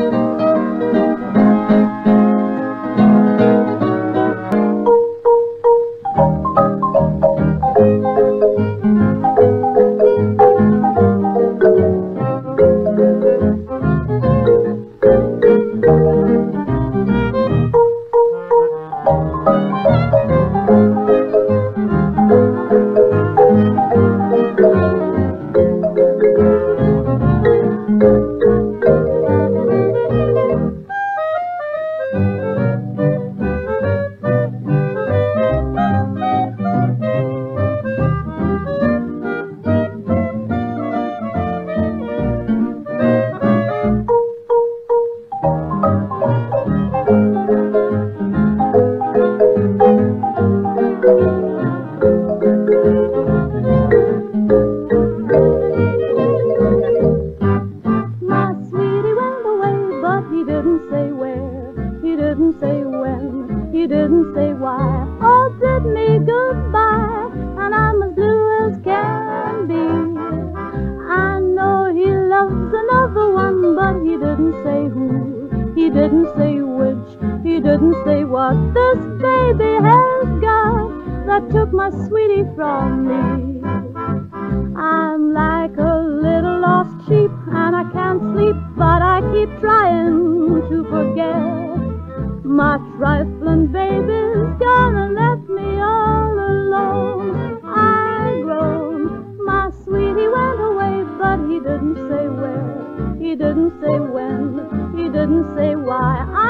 He didn't say why, or bid me goodbye, and I'm as blue as can be. I know he loves another one, but he didn't say who, he didn't say which, he didn't say what this baby has got that took my sweetie from me. I'm like a little lost sheep, and I can't sleep, but I keep trying to forget. My trifling baby's gone and left me all alone. I groaned, my sweetie went away, but he didn't say where, he didn't say when, he didn't say why.